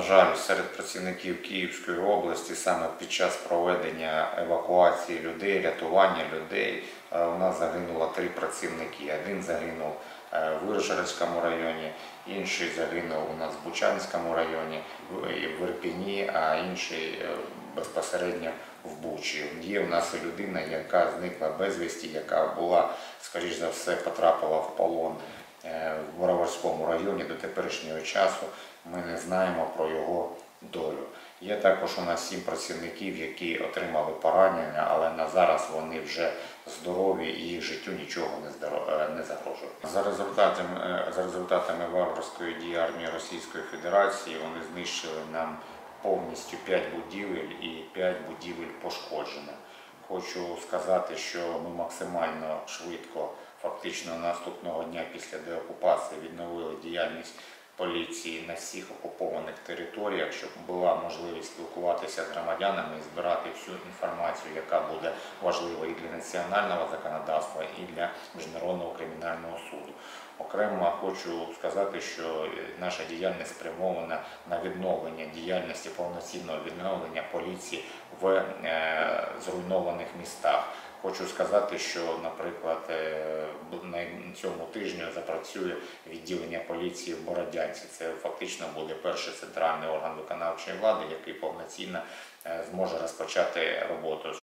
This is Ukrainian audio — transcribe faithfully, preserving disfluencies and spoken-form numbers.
на жаль, серед працівників Київської області саме під час проведення евакуації людей, рятування людей у нас загинуло три працівники. Один загинув в Вишгородському районі, інший загинув у нас в Бучанському районі, в Ірпені, а інший безпосередньо в Бучі. Є у нас і людина, яка зникла безвісті, яка була, скоріш за все, потрапила в полон в Броварському районі. До теперішнього часу ми не знаємо про його долю. Є також у нас сім працівників, які отримали поранення, але на зараз вони вже здорові і їх життю нічого не загрожує. За результатами, за результатами варварської дії армії Російської Федерації вони знищили нам повністю п'ять будівель і п'ять будівель пошкоджено. Хочу сказати, що ми максимально швидко, фактично наступного дня після деокупації, відновили діяльність поліції на всіх окупованих територіях, щоб була можливість спілкуватися з громадянами і збирати всю інформацію, яка буде важлива і для національного законодавства, і для Міжнародного кримінального суду. Окремо хочу сказати, що наша діяльність спрямована на відновлення діяльності, повноцінного відновлення поліції в е, зруйнованих містах. Хочу сказати, що, наприклад, на цьому тижні запрацює відділення поліції в Бородянці. Це фактично буде перший центральний орган виконавчої влади, який повноцінно зможе розпочати роботу.